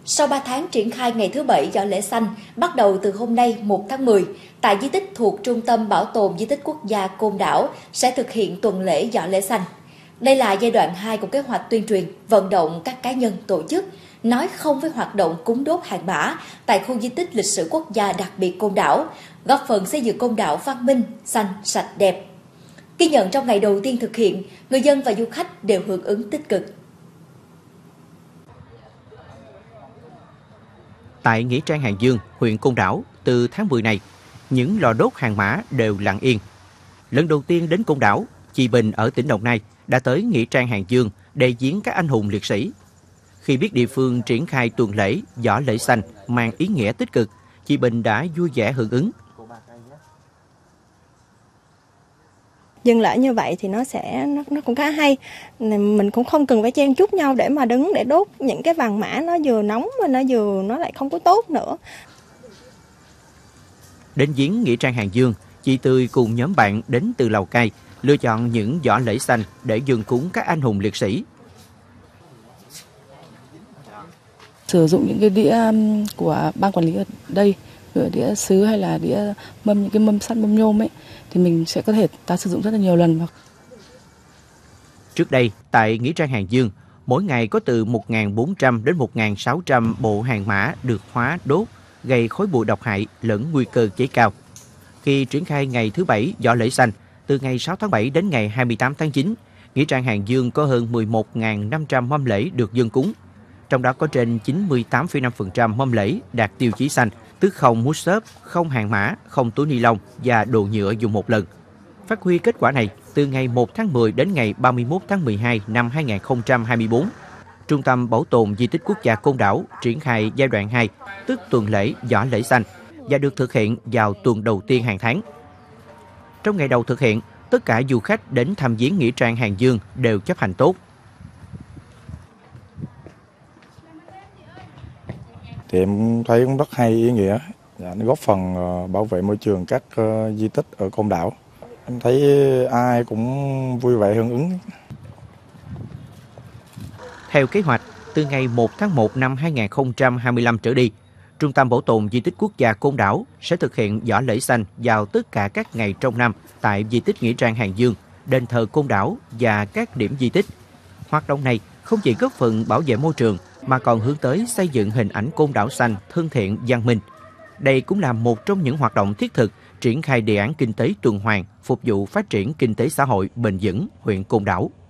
Sau 3 tháng triển khai ngày thứ 7 giỏ lễ xanh, bắt đầu từ hôm nay 1 tháng 10, tại di tích thuộc Trung tâm Bảo tồn Di tích Quốc gia Côn Đảo sẽ thực hiện tuần lễ giỏ lễ xanh. Đây là giai đoạn 2 của kế hoạch tuyên truyền, vận động các cá nhân, tổ chức nói không với hoạt động cúng đốt hàng mã tại khu di tích lịch sử quốc gia đặc biệt Côn Đảo, góp phần xây dựng Côn Đảo văn minh, xanh, sạch, đẹp. Ghi nhận trong ngày đầu tiên thực hiện, người dân và du khách đều hưởng ứng tích cực. Tại Nghĩa Trang Hàng Dương, huyện Côn Đảo, từ tháng 10 này, những lò đốt hàng mã đều lặng yên. Lần đầu tiên đến Côn Đảo, chị Bình ở tỉnh Đồng Nai đã tới Nghĩa Trang Hàng Dương để viếng các anh hùng liệt sĩ. Khi biết địa phương triển khai tuần lễ giỏ lễ xanh mang ý nghĩa tích cực, chị Bình đã vui vẻ hưởng ứng. Dừng lại như vậy thì nó cũng khá hay. Mình cũng không cần phải chen chúc nhau để mà đứng để đốt những cái vàng mã nó vừa nóng mà nó lại không có tốt nữa. Đến viếng Nghĩa Trang Hàng Dương, chị Tươi cùng nhóm bạn đến từ Lào Cai lựa chọn những giỏ lễ xanh để dâng cúng các anh hùng liệt sĩ. Sử dụng những cái đĩa của ban quản lý ở đây, đĩa sứ hay là đĩa mâm, những cái mâm sắt, mâm nhôm ấy, thì mình sẽ có thể sử dụng rất là nhiều lần. Trước đây, tại Nghĩa Trang Hàng Dương, mỗi ngày có từ 1.400 đến 1.600 bộ hàng mã được hóa đốt, gây khói bụi độc hại lẫn nguy cơ cháy cao. Khi triển khai ngày thứ 7 giỏ lễ xanh, từ ngày 6 tháng 7 đến ngày 28 tháng 9, Nghĩa Trang Hàng Dương có hơn 11.500 mâm lễ được dâng cúng. Trong đó có trên 98,5% mâm lễ đạt tiêu chí xanh, tức không mút xốp, không hàng mã, không túi ni lông và đồ nhựa dùng một lần. Phát huy kết quả này, từ ngày 1 tháng 10 đến ngày 31 tháng 12 năm 2024, Trung tâm Bảo tồn Di tích Quốc gia Côn Đảo triển khai giai đoạn 2, tức tuần lễ giỏ lễ xanh, và được thực hiện vào tuần đầu tiên hàng tháng. Trong ngày đầu thực hiện, tất cả du khách đến thăm viếng Nghĩa Trang Hàng Dương đều chấp hành tốt. Thì em thấy cũng rất hay, ý nghĩa, nó góp phần bảo vệ môi trường các di tích ở Côn Đảo. Em thấy ai cũng vui vẻ hưởng ứng. Theo kế hoạch, từ ngày 1 tháng 1 năm 2025 trở đi, Trung tâm Bảo tồn Di tích Quốc gia Côn Đảo sẽ thực hiện giỏ lễ xanh vào tất cả các ngày trong năm tại di tích Nghĩa Trang Hàng Dương, đền thờ Côn Đảo và các điểm di tích. Hoạt động này không chỉ góp phần bảo vệ môi trường mà còn hướng tới xây dựng hình ảnh Côn Đảo xanh, thân thiện, văn minh. Đây cũng là một trong những hoạt động thiết thực triển khai đề án kinh tế tuần hoàn, phục vụ phát triển kinh tế xã hội bền vững huyện Côn Đảo.